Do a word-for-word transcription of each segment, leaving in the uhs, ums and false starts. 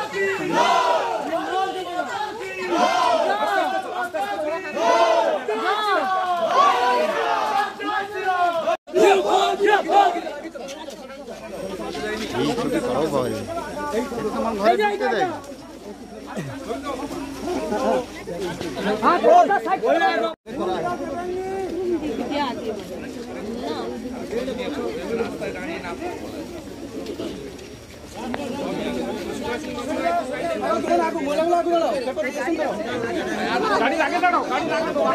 गाड़ी आगे लड़ो, गाड़ी आगे दो।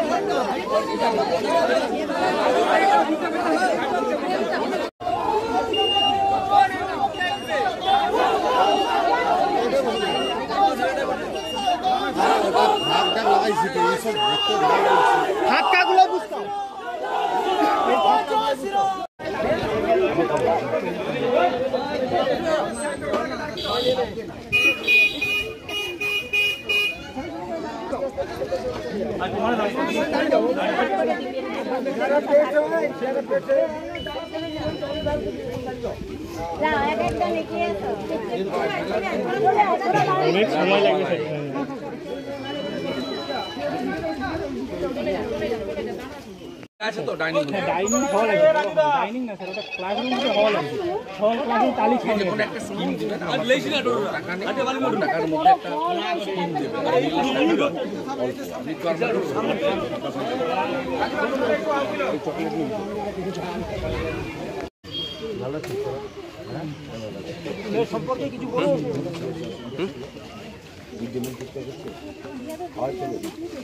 हाथ का गुलाब उसका অনেক সময় লাগবে আছে তো ডাইনিং ডাইনিং হল আছে ডাইনিং না স্যার ওটা ক্লাসরুম যে হল আছে হল ক্লাসরুম তালি খাই যখন একটা স্কিম দিবে না আর লেছি না টাকা নেই আটে বালি মোড় টাকার মধ্যে একটা স্কিম দিবে আপনি কর্মচারী ভালো ঠিক করো হ্যাঁ এর সম্পর্কে কিছু বলুন বিদ্যমান করতে হচ্ছে আর চলে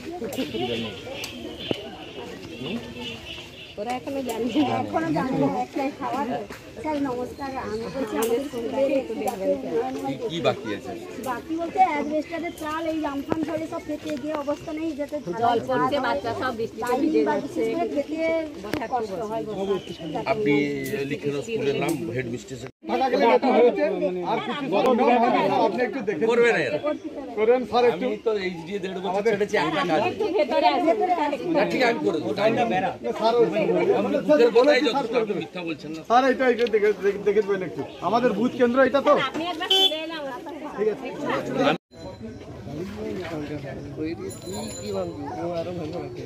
ওরা এখনো জানি না এখনো জানি না একলাই খাওয়ার স্যার নমস্কার আমি বলছি আমাদের স্কুলে একটু দেখবেন কি বাকি আছে বাকি বলতে অ্যাডভেস্টারের চাল এই আমফান ঝড়ে সব ফেটে গিয়ে অবস্থা নেই যেতে জল পড়ছে বাচ্চা সব বৃষ্টিতে ভিজে যাচ্ছে ফেটে কষ্ট হয় আপনি লিখে দাও স্কুলের নাম হেড মিস্ট্রেস টাকা গেলে কথা হয়েছে আর কিছু গরম হবে না আপনি একটু দেখে করবে না করেন স্যার একটু আমি তো এইচ ডি দেড় বছর ছেড়েছি একটা কাজ একটু ভেতরে আছে না ঠিক আমি করে দেব টাইমটা বেরা স্যার আপনি বুকের কথাই যথেষ্ট আপনি মিথ্যা বলছেন না স্যার এটা একটু দেখে দেখে দেবেন একটু আমাদের বুথ কেন্দ্র এটা তো আপনি একবার ফিরে এলাম ঠিক আছে কি ভাবছি ও আরো ভালো রাখে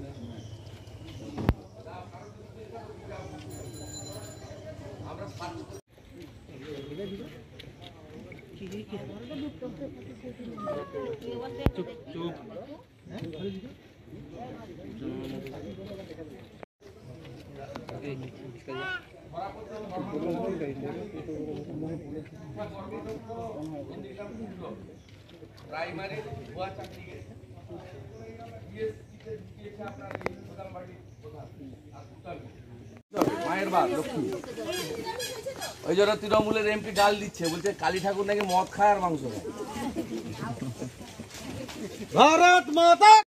চুপ চুপ প্রাইমারি ভুয়া চাকরি মায়ের বাপ লক্ষ্মী ওই জন্য তৃণমূলের এমপি গাল দিচ্ছে বলছে কালী ঠাকুর নাকি মদ খায় আর মাংস খায় ভারত মাতা।